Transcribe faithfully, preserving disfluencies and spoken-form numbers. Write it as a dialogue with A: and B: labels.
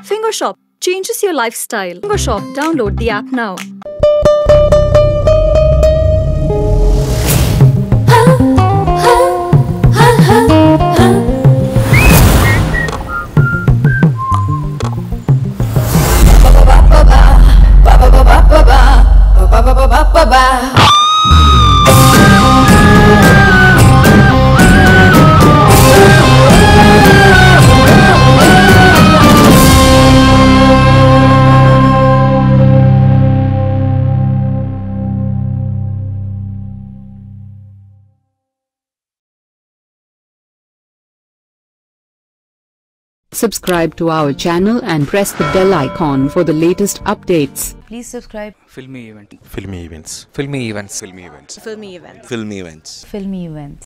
A: Finger Shop changes your lifestyle. Finger Shop, download the app now.
B: Subscribe to our channel and press the bell icon for the latest updates.
C: Please subscribe.
D: Filmy event.
E: FilmiEvents.
D: Filmy events.
E: FilmiEvents.
C: FilmiEvents.
E: FilmiEvents.
C: FilmiEvents.